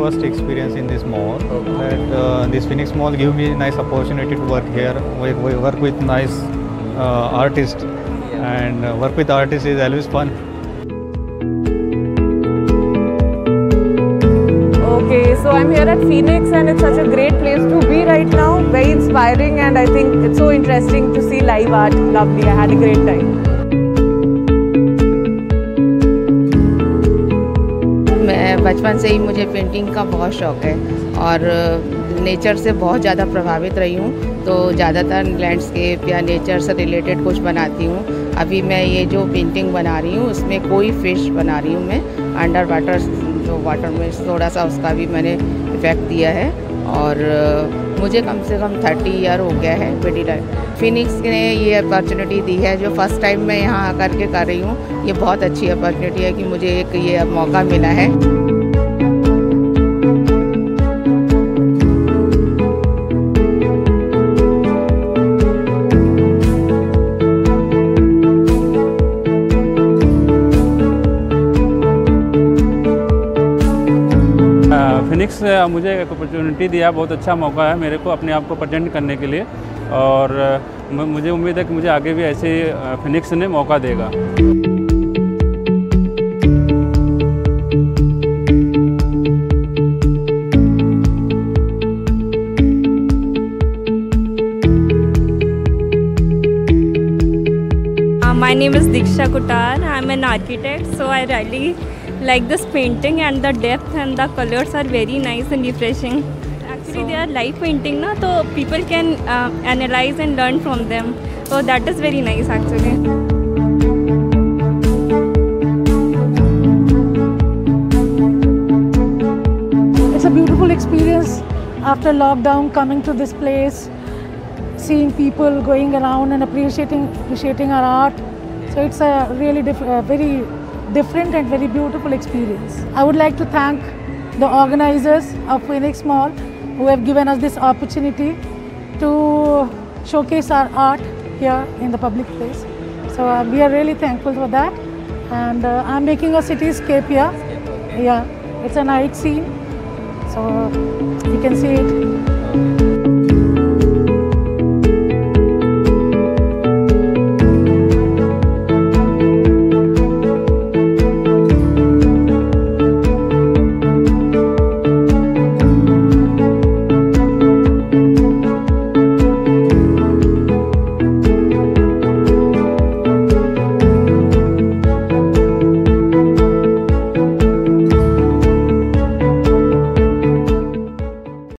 first experience in this mall. That this Phoenix Mall give me a nice opportunity to work here. We work with nice artists, and work with artists is always fun. Okay, so I'm here at Phoenix and it's such a great place to be right now. Very inspiring, and I think it's so interesting to see live art. Lovely, I had a great time. मैं बचपन से ही मुझे painting का बहुत शौक़ है और nature से बहुत ज़्यादा प्रभावित रही हूँ, तो ज़्यादातर लैंडस्केप या नेचर से रिलेटेड कुछ बनाती हूँ। अभी मैं ये जो पेंटिंग बना रही हूँ उसमें कोई फिश बना रही हूँ मैं, अंडर वाटर, जो वाटर में थोड़ा सा उसका भी मैंने इफेक्ट दिया है। और मुझे कम से कम 30 ईयर हो गया है वेडी लाइफ। फिनिक्स ने ये अपॉर्चुनिटी दी है, जो फर्स्ट टाइम मैं यहाँ आकर के कर रही हूँ। ये बहुत अच्छी अपॉर्चुनिटी है कि मुझे एक ये मौका मिला है। फिनिक्स मुझे एक अपॉर्चुनिटी दिया, बहुत अच्छा मौका है मेरे को अपने आप को प्रेजेंट करने के लिए, और मुझे उम्मीद है कि मुझे आगे भी ऐसे फिनिक्स ने मौका देगा। My name is Diksha Kutar. I am an architect, so I really like this painting, and the depth and the colors are very nice and refreshing. Actually, they are live painting, na, so people can analyze and learn from them. So that is very nice actually. It's a beautiful experience after lockdown, coming to this place, seeing people going around and appreciating our art. So it's a really very different and very beautiful experience. I would like to thank the organizers of Phoenix Mall who have given us this opportunity to showcase our art here in the public place. So we are really thankful for that. And I'm making a cityscape here. Yeah, it's a night scene, so you can see it.